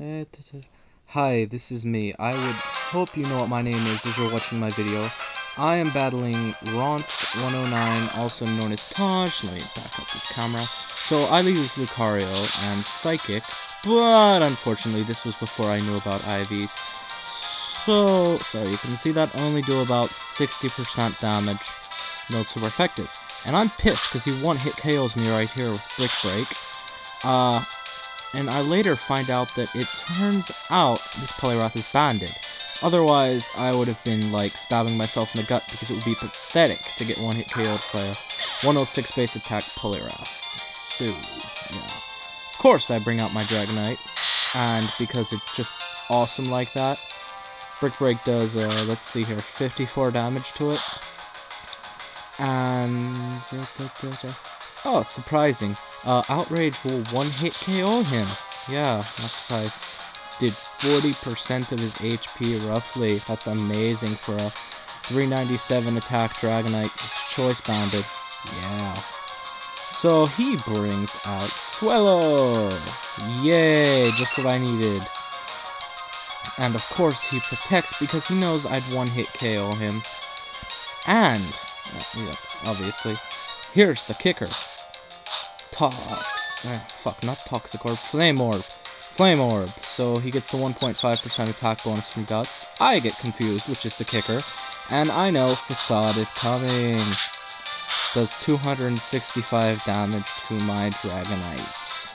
Hi, this is me. I would hope you know what my name is as you're watching my video. I am battling Ront109, also known as Taj. Let me back up this camera. So I lead with Lucario and Psychic, but unfortunately this was before I knew about IVs. So you can see that I only do about 60% damage. Not super effective. And I'm pissed because he one-hit KOs me right here with Brick Break. And I later find out that it turns out this Poliwrath is banded. Otherwise, I would have been, like, stabbing myself in the gut because it would be pathetic to get one-hit KO'd by a 106 base attack Poliwrath. So, yeah. Of course, I bring out my Dragonite, and because it's just awesome like that, Brick Break does, let's see here, 54 damage to it. And... oh, surprising. Outrage will one-hit KO him. Yeah, not surprised. Did 40% of his HP, roughly. That's amazing for a 397 attack Dragonite. It's choice bounded. Yeah. So he brings out Swellow. Yay, just what I needed. And of course he protects because he knows I'd one-hit KO him. And, yeah, obviously, here's the kicker. Not Toxic Orb, Flame Orb. Flame Orb. So he gets the 1.5% attack bonus from Guts. I get confused, which is the kicker. And I know Facade is coming. Does 265 damage to my Dragonites.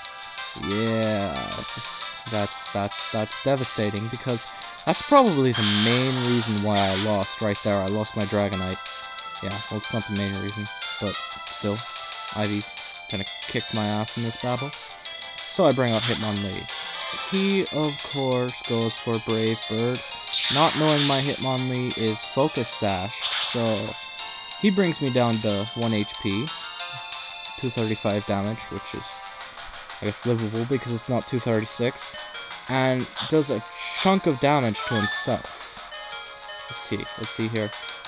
Yeah, that's devastating because that's probably the main reason why I lost right there. I lost my Dragonite. Yeah, well, it's not the main reason, but still, IV's gonna kick my ass in this battle. So I bring out Hitmonlee. He, of course, goes for Brave Bird, not knowing my Hitmonlee is Focus Sash, so he brings me down to 1 HP, 235 damage, which is, I guess, livable because it's not 236, and does a chunk of damage to himself. Let's see here.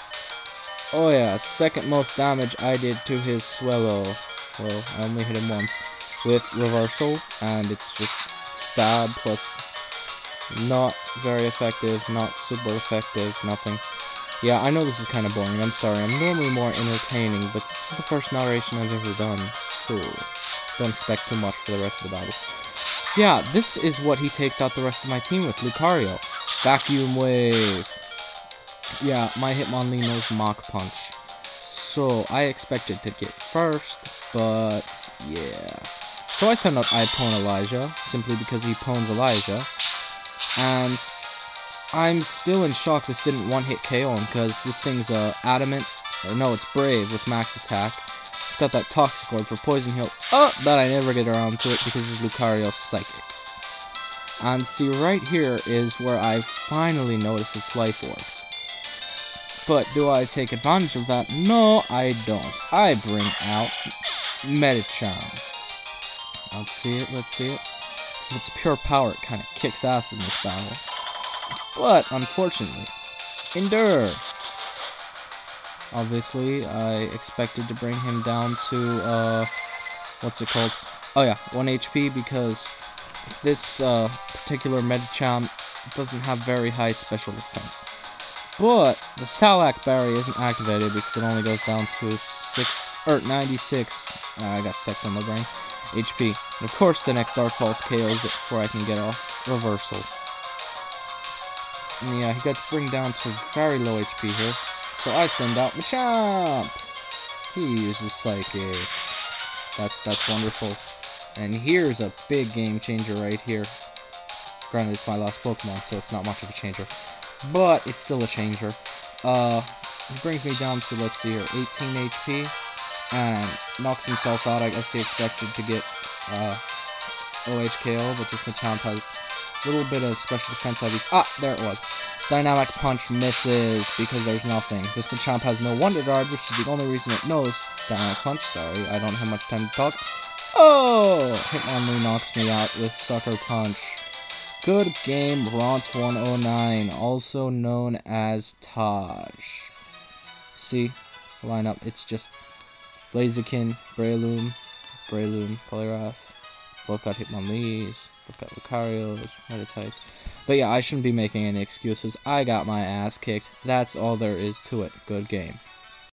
Oh yeah, second most damage I did to his Swellow. Well, I only hit him once with Reversal, and it's just stab plus not very effective, not super effective, nothing. Yeah, I know this is kind of boring, I'm sorry. I'm normally more entertaining, but this is the first narration I've ever done, so don't expect too much for the rest of the battle. Yeah, this is what he takes out the rest of my team with, Lucario. Vacuum Wave. Yeah, my Hitmonlee knows Mach Punch. So I expected to get first, but yeah. So I send out iPwn Elijah, simply because he pwns Elijah. And I'm still in shock this didn't one-hit KO him, because this thing's Adamant, or no, it's Brave with max attack. It's got that Toxic Orb for Poison Heal. Oh, but I never get around to it because it's Lucario's Psychics. And see, right here is where I finally notice its Life Orb. But do I take advantage of that? No, I don't. I bring out Medicham. Let's see it. Because if it's pure power, it kind of kicks ass in this battle. But, unfortunately, Endure. Obviously, I expected to bring him down to, what's it called? Oh yeah, 1 HP, because this particular Medicham doesn't have very high special defense. But the Salac Berry isn't activated because it only goes down to 96. I got 6 on the brain. HP. And of course, the next Dark Pulse KOs it before I can get off Reversal. And yeah, he got to bring down to very low HP here. So I send out Machamp. He uses Psychic. That's wonderful. And here's a big game changer right here. Granted, it's my last Pokemon, so it's not much of a changer. But it's still a changer. He brings me down to, let's see here, 18 HP. And knocks himself out. I guess he expected to get OHKO, but this Machamp has a little bit of special defense IVs. Ah, there it was. Dynamic Punch misses because there's nothing. This Machamp has no Wonder Guard, which is the only reason it knows Dynamic Punch. Sorry, I don't have much time to talk. Oh! Hitmonlee knocks me out with Sucker Punch. Good game, Ront109, also known as Taj. See, lineup, it's just Blaziken, Breloom, Poliwrath, Both got Hitmonlees. Both got Lucarios. Meditites. But yeah, I shouldn't be making any excuses. I got my ass kicked. That's all there is to it. Good game.